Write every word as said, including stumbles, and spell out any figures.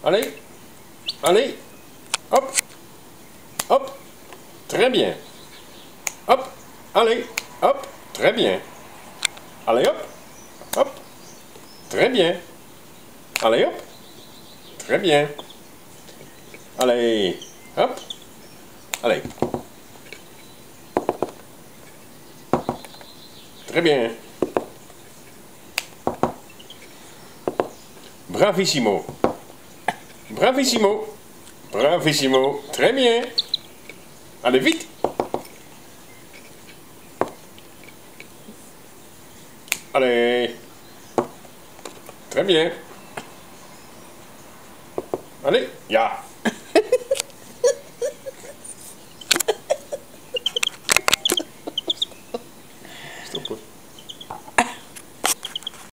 Allez. Allez. Hop. Hop. Très bien. Hop. Allez. Hop. Très bien. Allez, hop. Hop. Très bien. Allez, hop. Très bien. Allez. Hop. Allez. Très bien. Bravissimo. Bravissimo. Bravissimo. Très bien. Allez, vite. Allez. Très bien. Allez, ja.